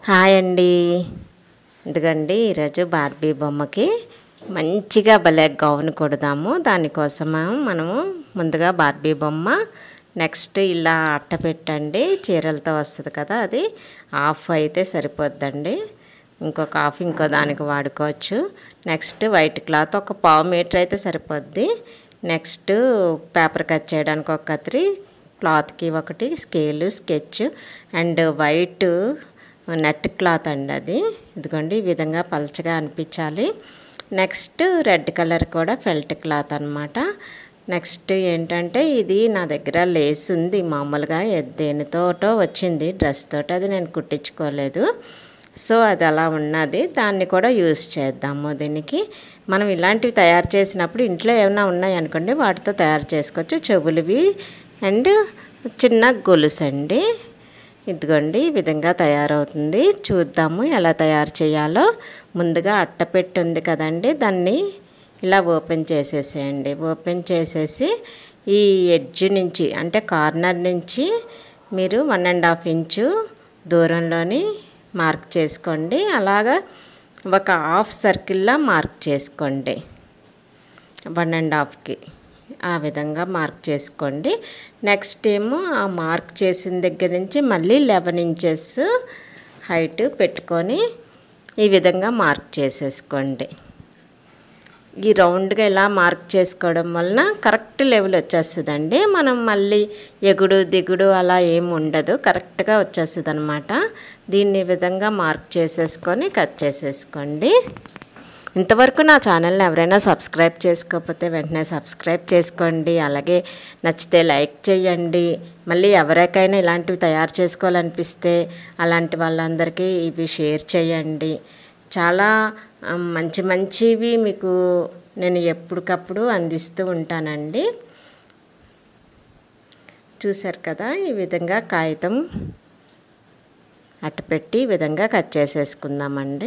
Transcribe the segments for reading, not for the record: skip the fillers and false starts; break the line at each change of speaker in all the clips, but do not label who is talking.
Hi అండి. ఎందుకండి ఈరోజు బార్బీ బొమ్మకి మంచిగా భలే గౌన్ కొడదాము. దానికోసము మనము ముందుగా బార్బీ బొమ్మ నెక్స్ట్ ఇలా అట్ట పెట్టండి, చీరలతో వస్తుంది కదా, అది హాఫ్ అయితే సరిపోద్దండి. ఇంకొక హాఫ్ ఇంకో దానికి వాడుకోవచ్చు. నెక్స్ట్ వైట్ క్లాత్ ఒక 1/2 మీటర్ అయితే సరిపోద్ది. నెక్స్ట్ పేపర్ కట్ చేయడానికి ఒక కత్తిరి, క్లాత్కి ఒకటి, scale, sketch and white net cloth అండి. అది ఇదిగోండి ఈ విధంగా పలచగా అనిపించాలి. నెక్స్ట్ రెడ్ కలర్ కూడా ఫెల్ట్ క్లాత్ అనమాట. నెక్స్ట్ ఏంటంటే ఇది నా దగ్గర లేస్ ఉంది, మామూలుగా దేనితోటో వచ్చింది, డ్రెస్ తోటి, అది నేను కుట్టించుకోలేదు. సో అది అలా ఉన్నది, దాన్ని కూడా యూస్ చేద్దాము. దీనికి మనం ఇలాంటివి తయారు చేసినప్పుడు ఇంట్లో ఏమైనా ఉన్నాయనుకోండి వాటితో తయారు చేసుకోవచ్చు. చెవులువి అండ్ చిన్న గొలుసు అండి. ఇదిగోండి ఈ విధంగా తయారవుతుంది. చూద్దాము ఎలా తయారు చేయాలో. ముందుగా అట్టపెట్టి ఉంది కదండి, దాన్ని ఇలా ఓపెన్ చేసేసేయండి. ఓపెన్ చేసేసి ఈ ఎడ్జ్ నుంచి అంటే కార్నర్ నుంచి మీరు 1.5 ఇంచు దూరంలోని మార్క్ చేసుకోండి. అలాగా ఒక హాఫ్ సర్కిల్లా మార్క్ చేసుకోండి. 1.5కి ఆ విధంగా మార్క్ చేసుకోండి. నెక్స్ట్ ఏమో ఆ మార్క్ చేసిన దగ్గర నుంచి మళ్ళీ 11 ఇంచెస్ హైట్ పెట్టుకొని ఈ విధంగా మార్క్ చేసేసుకోండి. ఈ రౌండ్గా ఇలా మార్క్ చేసుకోవడం వలన కరెక్ట్ లెవెల్ వచ్చేస్తుందండి. మనం మళ్ళీ ఎగుడు దిగుడు అలా ఏమి ఉండదు, కరెక్ట్గా వచ్చేస్తుంది అనమాట. దీన్ని ఈ విధంగా మార్క్ చేసేసుకొని కట్ చేసేసుకోండి. ఇంతవరకు నా ఛానల్ని ఎవరైనా సబ్స్క్రైబ్ చేసుకోకపోతే వెంటనే సబ్స్క్రైబ్ చేసుకోండి. అలాగే నచ్చితే లైక్ చేయండి. మళ్ళీ ఎవరికైనా ఇలాంటివి తయారు చేసుకోవాలనిపిస్తే అలాంటి వాళ్ళందరికీ ఇవి షేర్ చేయండి. చాలా మంచి మంచివి మీకు నేను ఎప్పటికప్పుడు అందిస్తూ ఉంటానండి. చూసారు కదా, ఈ విధంగా కాగితం అట్టపెట్టి ఈ విధంగా కట్ చేసేసుకుందామండి.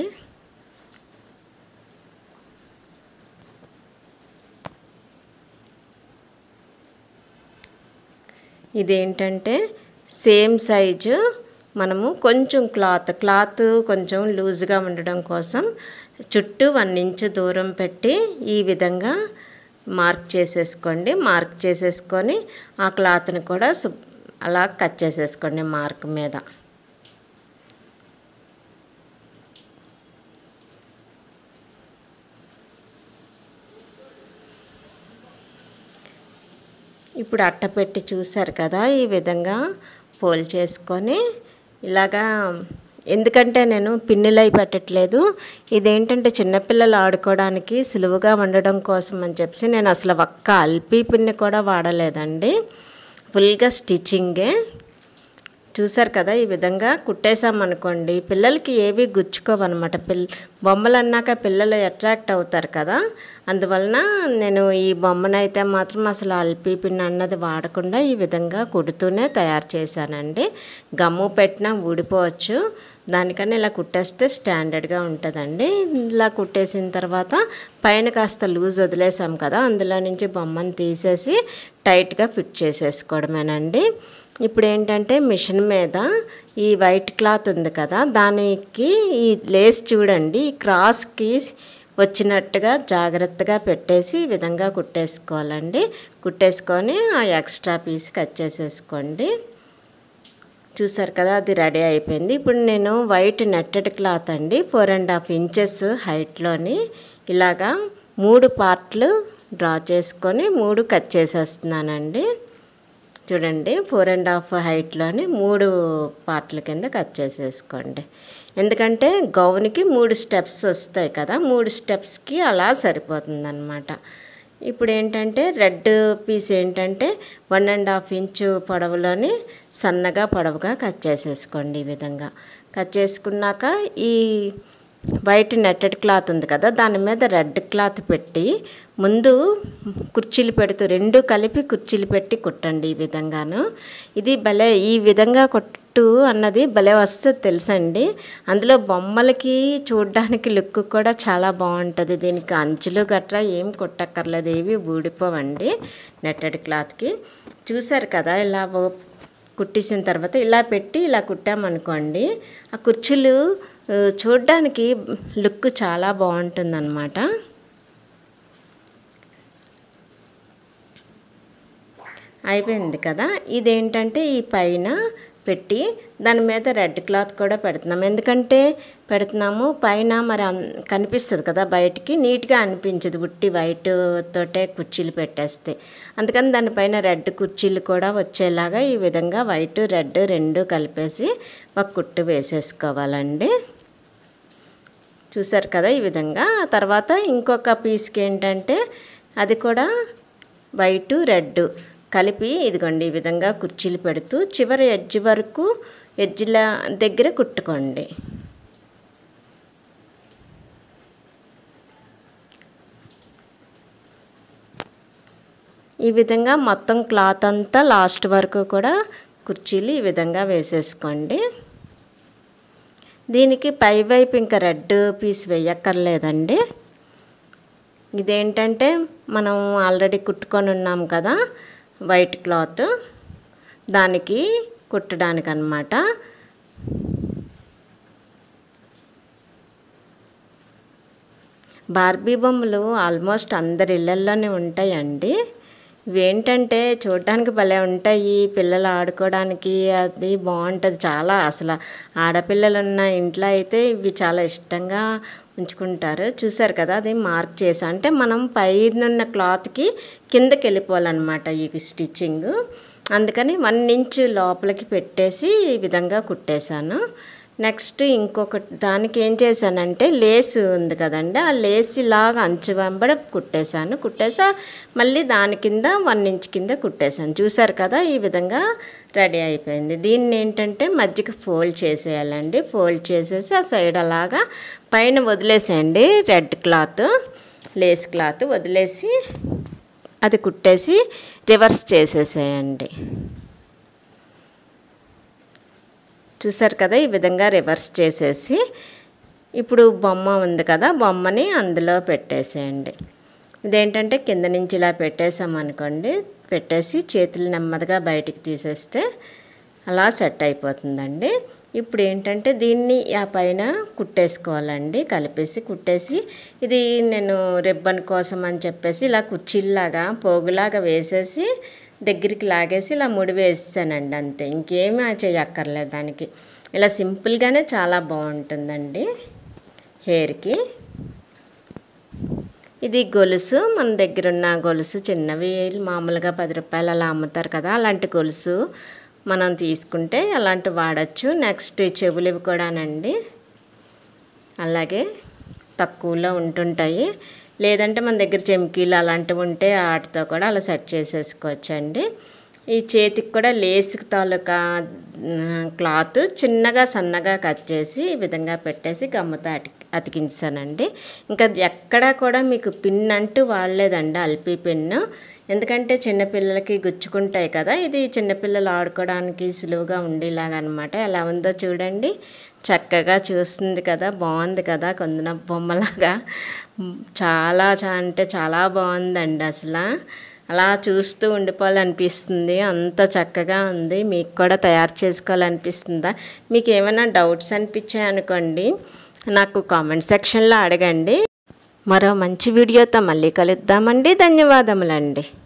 ఇదేంటంటే సేమ్ సైజు మనము కొంచెం క్లాత్ కొంచెం లూజ్గా ఉండడం కోసం చుట్టూ 1 ఇంచు దూరం పెట్టి ఈ విధంగా మార్క్ చేసేసుకోండి. మార్క్ చేసేసుకొని ఆ క్లాత్ని కూడా అలా కట్ చేసేసుకోండి మార్క్ మీద. ఇప్పుడు అట్టపెట్టి చూసారు కదా, ఈ విధంగా ఫోల్డ్ చేసుకొని ఇలాగా, ఎందుకంటే నేను పిన్నులై పెట్టట్లేదు, ఇదేంటంటే చిన్నపిల్లలు ఆడుకోవడానికి సులువుగా ఉండడం కోసం అని చెప్పి నేను అసలు ఒక్క అల్పి పిన్ను కూడా వాడలేదండి. ఫుల్గా స్టిచ్చింగే. చూసారు కదా, ఈ విధంగా కుట్టేసామనుకోండి పిల్లలకి ఏవి గుచ్చుకోవన్నమాట. బొమ్మలు అన్నాక పిల్లలు అట్రాక్ట్ అవుతారు కదా, అందువలన నేను ఈ బొమ్మనైతే మాత్రం అసలు అల్పి పిన్ అన్నది వాడకుండా ఈ విధంగా కుడుతూనే తయారు చేశానండి. గమ్ము పెట్టినా ఊడిపోవచ్చు, దానికన్నా ఇలా కుట్టేస్తే స్టాండర్డ్గా ఉంటుందండి. ఇలా కుట్టేసిన తర్వాత పైన కాస్త లూజ్ వదిలేసాం కదా, అందులో నుంచి బొమ్మను తీసేసి టైట్గా ఫిట్ చేసేసుకోవడమేనండి. ఇప్పుడు ఏంటంటే మిషన్ మీద ఈ వైట్ క్లాత్ ఉంది కదా, దానికి ఈ లేస్ చూడండి ఈ క్రాస్కి వచ్చినట్టుగా జాగ్రత్తగా పెట్టేసి ఈ విధంగా కుట్టేసుకోవాలండి. కుట్టేసుకొని ఆ ఎక్స్ట్రా పీస్ కట్ చేసేసుకోండి. చూసారు కదా, అది రెడీ అయిపోయింది. ఇప్పుడు నేను వైట్ నెట్టెడ్ క్లాత్ అండి 4.5 ఇంచెస్ హైట్లోని ఇలాగా 3 పార్ట్లు డ్రా చేసుకొని 3 కట్ చేసేస్తున్నానండి. చూడండి 4.5 హైట్లోని 3 పార్ట్ల కింద కట్ చేసేసుకోండి. ఎందుకంటే గౌన్కి 3 స్టెప్స్ వస్తాయి కదా, 3 స్టెప్స్కి అలా సరిపోతుంది అన్నమాట. ఇప్పుడు ఏంటంటే రెడ్ పీస్ ఏంటంటే 1.5 ఇంచు పొడవులోని సన్నగా పొడవుగా కట్ చేసేసుకోండి. ఈ విధంగా కట్ చేసుకున్నాక ఈ వైట్ నెట్టెడ్ క్లాత్ ఉంది కదా, దాని మీద రెడ్ క్లాత్ పెట్టి ముందు కుర్చీలు పెడుతూ 2 కలిపి కుర్చీలు పెట్టి కుట్టండి. ఈ విధంగాను ఇది భలే, ఈ విధంగా కుట్టు అన్నది భలే వస్తుంది తెలుసండి. అందులో బొమ్మలకి చూడడానికి లుక్ కూడా చాలా బాగుంటుంది. దీనికి అంచులు గట్రా ఏం కుట్టక్కర్లేదు, ఏవి ఊడిపోవండి నెట్టెడ్ క్లాత్కి. చూసారు కదా, ఇలా కుట్టేసిన తర్వాత ఇలా పెట్టి ఇలా కుట్టామనుకోండి, ఆ కుర్చీలు చూడడానికి లుక్ చాలా బాగుంటుందన్నమాట. అయిపోయింది కదా. ఇదేంటంటే ఈ పైన పెట్టి దాని మీద రెడ్ క్లాత్ కూడా పెడుతున్నాం. ఎందుకంటే పెడుతున్నాము పైన మరి కనిపిస్తుంది కదా, బయటికి నీట్గా అనిపించదు ఉట్టి వైట్ తోటే కుర్చీలు పెట్టేస్తే. అందుకని దానిపైన రెడ్ కుర్చీలు కూడా వచ్చేలాగా ఈ విధంగా వైట్ రెడ్ రెండు కలిపేసి ఒక కుట్టు వేసేసుకోవాలండి. చూసారు కదా ఈ విధంగా. తర్వాత ఇంకొక పీస్కి ఏంటంటే అది కూడా వైట్ రెడ్ కలిపి ఇదిగోండి ఈ విధంగా కుర్చీలు పెడుతూ చివరి ఎడ్జ్ వరకు ఎడ్జ్ల దగ్గర కుట్టుకోండి. ఈ విధంగా మొత్తం క్లాత్ అంతా లాస్ట్ వరకు కూడా కుర్చీలు ఈ విధంగా వేసేసుకోండి. దీనికి పై వైపు ఇంకా రెడ్ పీస్ వేయక్కర్లేదండి. ఇదేంటంటే మనం ఆల్రెడీ కుట్టుకొని ఉన్నాం కదా వైట్ క్లాత్, దానికి కుట్టడానికి అన్నమాట. బార్బీ బొమ్మలు ఆల్మోస్ట్ అందరి ఇళ్ళల్లోనే ఉంటాయండి. ఇవేంటంటే చూడడానికి భలే ఉంటాయి, పిల్లలు ఆడుకోవడానికి అది బాగుంటుంది చాలా. అసలు ఆడపిల్లలు ఉన్న ఇంట్లో అయితే ఇవి చాలా ఇష్టంగా ఉంచుకుంటారు. చూసారు కదా, అది మార్క్ చేసా అంటే మనం పైనున్న క్లాత్కి కిందకి వెళ్ళిపోవాలన్నమాట ఈ స్టిచ్చింగ్. అందుకని 1 ఇంచ్ లోపలికి పెట్టేసి ఈ విధంగా కుట్టేశాను. నెక్స్ట్ ఇంకొక దానికి ఏం చేశానంటే లేస్ ఉంది కదండి, ఆ లేస్ ఇలాగా అంచు వెంబడ కుట్టేసా మళ్ళీ దాని కింద 1 ఇంచ్ కింద కుట్టేశాను. చూసారు కదా ఈ విధంగా రెడీ అయిపోయింది. దీన్ని ఏంటంటే మధ్యకి ఫోల్డ్ చేసేయాలండి. ఫోల్డ్ చేసేసి ఆ సైడ్ అలాగా పైన వదిలేసేయండి రెడ్ క్లాత్, లేస్ క్లాత్ వదిలేసి అది కుట్టేసి రివర్స్ చేసేసేయండి. చూసారు కదా ఈ విధంగా రివర్స్ చేసేసి ఇప్పుడు బొమ్మ ఉంది కదా, బొమ్మని అందులో పెట్టేసేయండి. ఇదేంటంటే కింద నుంచి ఇలా పెట్టేసామనుకోండి, పెట్టేసి చేతులు నెమ్మదిగా బయటికి తీసేస్తే అలా సెట్ అయిపోతుందండి. ఇప్పుడు ఏంటంటే దీన్ని ఆ పైన కుట్టేసుకోవాలండి, కలిపేసి కుట్టేసి ఇది నేను రిబ్బన్ కోసం అని చెప్పేసి ఇలా కుర్చీలాగా పోగులాగా వేసేసి దగ్గరికి లాగేసి ఇలా ముడి వేసానండి. అంతే, ఇంకేమీ చేయక్కర్లేదు దానికి. ఇలా సింపుల్గానే చాలా బాగుంటుందండి హెయిర్కి. ఇది గొలుసు, మన దగ్గర ఉన్న గొలుసు చిన్నవి మామూలుగా 10 రూపాయలు అలా అమ్ముతారు కదా, అలాంటి గొలుసు మనం తీసుకుంటే అలాంటి వాడచ్చు. నెక్స్ట్ చెవులు కూడానండి అలాగే తక్కువలో ఉంటుంటాయి. లేదంటే మన దగ్గర చెమ్కీలు అలాంటివి ఉంటే వాటితో కూడా అలా సెట్ చేసేసుకోవచ్చండి. ఈ చేతికి కూడా లేస్ తాలూకా క్లాత్ చిన్నగా సన్నగా కట్ చేసి ఈ విధంగా పెట్టేసి గమ్ముతో అతికించానండి. ఇంకా ఎక్కడా కూడా మీకు పిన్ అంటూ వాడలేదండి, అల్పి పిన్ను. ఎందుకంటే చిన్నపిల్లలకి గుచ్చుకుంటాయి కదా, ఇది చిన్నపిల్లలు ఆడుకోవడానికి సులువుగా ఉండేలాగా అనమాట. ఎలా ఉందో చూడండి, చక్కగా చూస్తుంది కదా, బాగుంది కదా, కొందన బొమ్మలాగా చాలా అంటే చాలా బాగుందండి. అసలు అలా చూస్తూ ఉండిపోవాలనిపిస్తుంది, అంత చక్కగా ఉంది. మీకు కూడా తయారు చేసుకోవాలనిపిస్తుందా? మీకు ఏమైనా డౌట్స్ అనిపించాయనుకోండి, నాకు కామెంట్ సెక్షన్లో అడగండి. మరో మంచి వీడియోతో మళ్ళీ కలుద్దామండి. ధన్యవాదములండి.